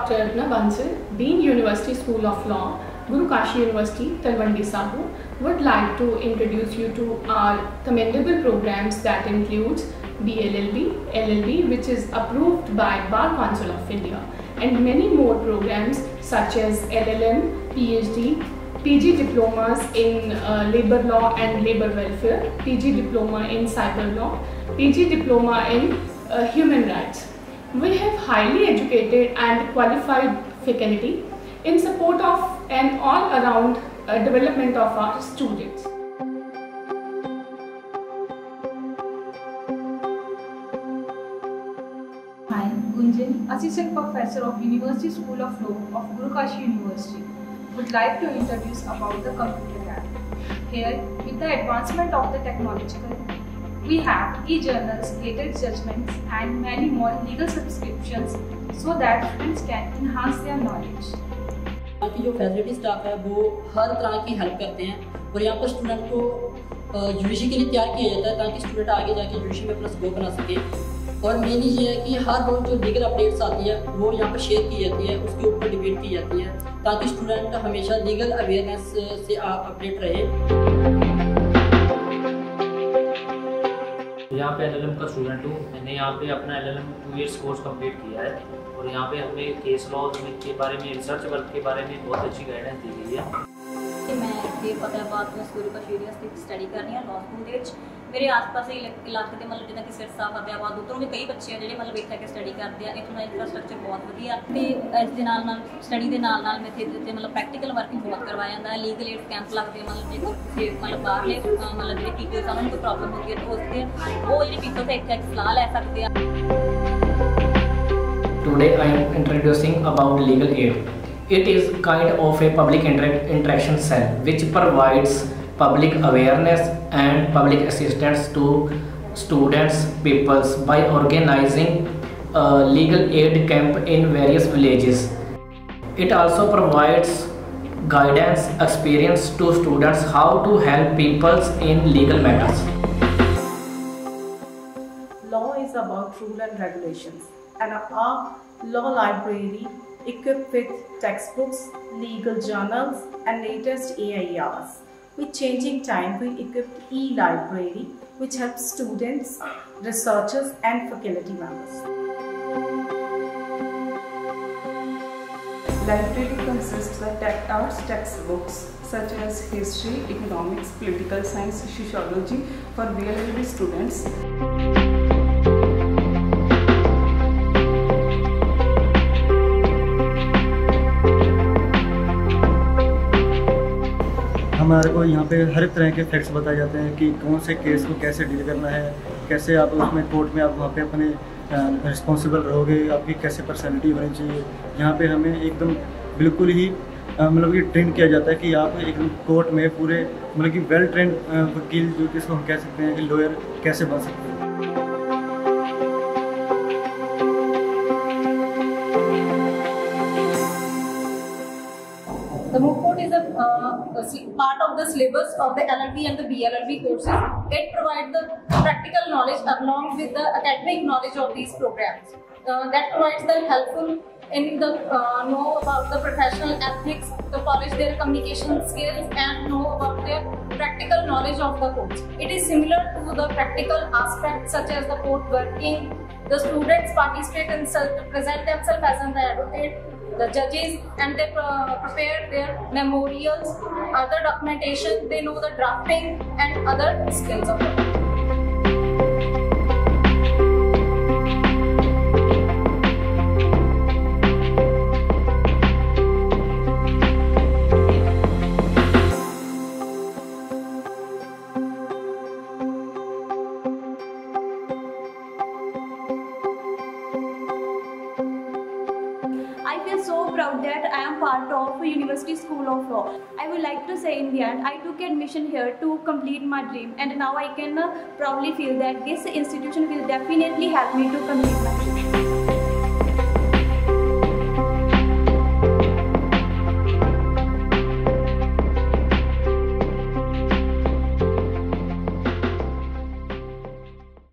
Dr. Arpana Bansal, Dean University School of Law, Guru Kashi University, Talwandi Sabu, would like to introduce you to our commendable programs that includes BLLB, LLB, which is approved by Bar Council of India, and many more programs such as LLM, PhD, PG diplomas in labor law and labor welfare, PG diploma in cyber law, PG diploma in human rights. We have highly educated and qualified faculty in support of an all-around development of our students. I am Gunjan, Assistant Professor of University School of Law of Guru Kashi University, would like to introduce about the computer lab. Here, with the advancement of the technological, we have e-journals, latest judgments and many more legal subscriptions so that students can enhance their knowledge. यहाँ की जो facility staff है वो हर तरह की help करते हैं और यहाँ पर स्टूडेंट को यूजी के लिए तैयार किया जाता है ताकि स्टूडेंट आगे जाके यूजी में अपना स्कोप बना सके। और मेनली ये है कि हर रोज जो लीगल अपडेट्स आती है वो यहाँ पर शेयर की जाती है, उसके ऊपर डिबेट की जाती है ताकि स्टूडेंट हमेशा लीगल अवेयरनेस से अपडेट रहे। यहाँ पे LLM का स्टूडेंट हूँ। मैंने यहाँ पे अपना LLM 2 ईयर्स कोर्स कंप्लीट किया है और यहाँ पे हमें केस लॉ के बारे में, रिसर्च वर्क के बारे में बहुत अच्छी गाइडेंस दी गई है। मैं फतेहाबाद में स्कूल का यूनिवर्सिटी स्टडी कर रही लॉ स्कूल मेरे आस-पास इलाके के मतलब जिदा कि सिरसा फतेहाबाद उधरों भी कई बच्चे हैं जो मतलब इतने स्टडी करते हैं। इतना इंफ्रास्ट्रक्चर बहुत वधिया ते इस दे नाल स्टडी के नाल मैं इत्थे मतलब प्रैक्टिकल वर्क भी बहुत करवाया जाता है। लीगल एड कैंप लगते हैं मतलब जो किसी मतलब बाहरले मतलब जो टीचर्स उन्होंने कोई प्रॉब्लम होती है तो उसके वो जो टीचर से इतने सलाह लै सकते हैं। Today I am introducing about legal aid. It is kind of a public interaction cell which provides public awareness and public assistance to students, peoples by organizing a legal aid camp in various villages. It also provides guidance experience to students how to help peoples in legal matters. Law is about rule and regulations, and our law library equipped with textbooks, legal journals and latest AIRs. With changing time, we equipped e-library which helps students, researchers and faculty members. Library consists of arts textbooks such as history, economics, political science, sociology for BLLB students. हमारे को यहाँ पे हर तरह के facts बताए जाते हैं कि कौन से केस को कैसे डील करना है, कैसे आप उसमें कोर्ट में आप वहाँ पे अपने रिस्पॉन्सिबल रहोगे, आपकी कैसे पर्सनैलिटी होनी चाहिए। यहाँ पे हमें एकदम बिल्कुल ही मतलब कि ट्रेन किया जाता है कि आप एकदम कोर्ट में पूरे मतलब कि वेल ट्रेंड वकील जो जिसको हम कह सकते हैं कि लॉयर कैसे बन सकते हैं। The MOOC code is a part of the syllabus of the LLB and the BLLB courses. It provides the practical knowledge along with the academic knowledge of these programs. That provides the helpful in the know about the professional ethics, to polish their communication skills and know about their practical knowledge of the courts. It is similar to the practical aspects such as the court working. The students participate and present themselves as an advocate, the judges, and they prepare their memorials, other documentation, they know the drafting and other skills of it. I feel so proud that I am part of University School of Law. I would like to say in the end, I took admission here to complete my dream, and now I can proudly feel that this institution will definitely help me to complete my dream.